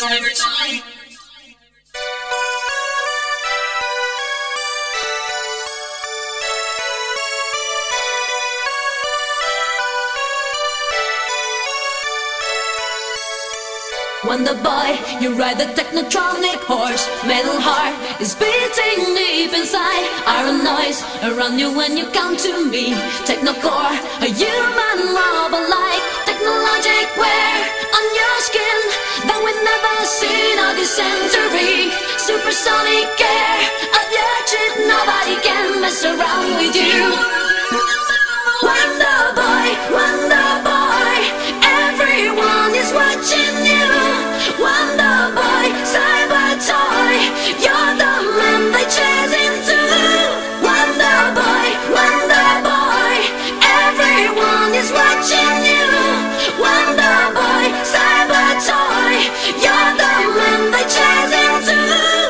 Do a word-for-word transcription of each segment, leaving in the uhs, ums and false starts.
Cyber Toy. Wonderboy, you ride the technotronic horse. Metal heart is beating deep inside. Iron noise around you when you come to me. Technocore, a human robot like technologic wear on your skin that we never seen on this century. Supersonic air of your chip, nobody can mess around with you. Wonderboy, Wonderboy, everyone is watching you. Wonderboy, cyber toy, you're the man they chase into. Wonderboy, Wonderboy, everyone is watching you. Wonderboy, cyber toy, you're the man they chase into.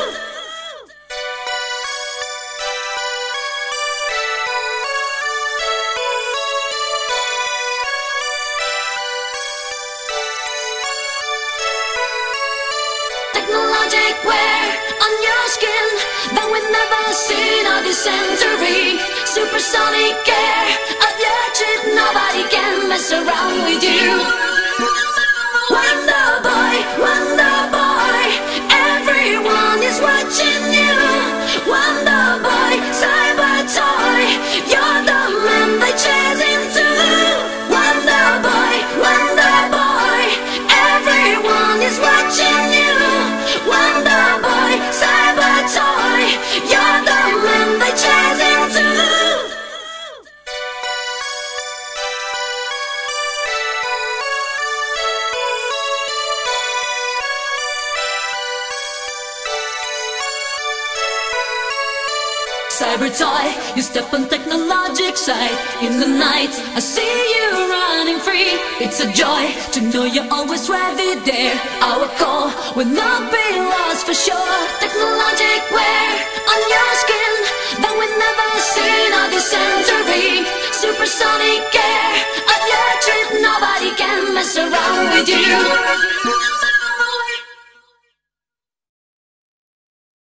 Technologic wear on your skin that we never seen on this century. Supersonic air of your chip, nobody can mess around with you. Wonderboy, Wonderboy, everyone is watching you. Wonderboy, cyber toy, you're the man they chase into. Wonderboy, Wonderboy, everyone is watching you. Wonderboy, cyber toy, you're the man they chase into. Cyber toy, you step on technologic side. In the night, I see you running free. It's a joy to know you're always ready there. Our call will not be lost for sure. Technologic wear on your skin that we never seen on this century. Supersonic air of your trip, nobody can mess around with you.